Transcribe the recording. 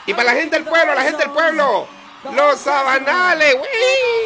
Y para la gente del pueblo, la gente del pueblo. Los Sabanales, güey.